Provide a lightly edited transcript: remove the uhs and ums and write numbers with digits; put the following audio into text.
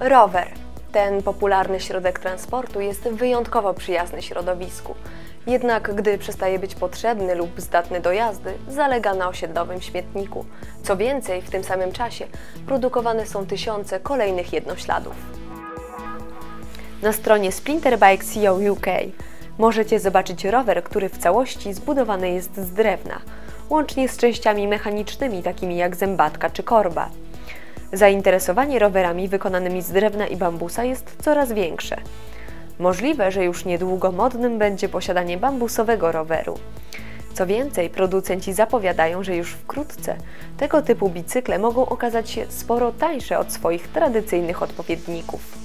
Rower. Ten popularny środek transportu jest wyjątkowo przyjazny środowisku. Jednak gdy przestaje być potrzebny lub zdatny do jazdy, zalega na osiedlowym śmietniku. Co więcej, w tym samym czasie produkowane są tysiące kolejnych jednośladów. Na stronie Splinterbike.co UK możecie zobaczyć rower, który w całości zbudowany jest z drewna, łącznie z częściami mechanicznymi takimi jak zębatka czy korba. Zainteresowanie rowerami wykonanymi z drewna i bambusa jest coraz większe. Możliwe, że już niedługo modnym będzie posiadanie bambusowego roweru. Co więcej, producenci zapowiadają, że już wkrótce tego typu bicykle mogą okazać się sporo tańsze od swoich tradycyjnych odpowiedników.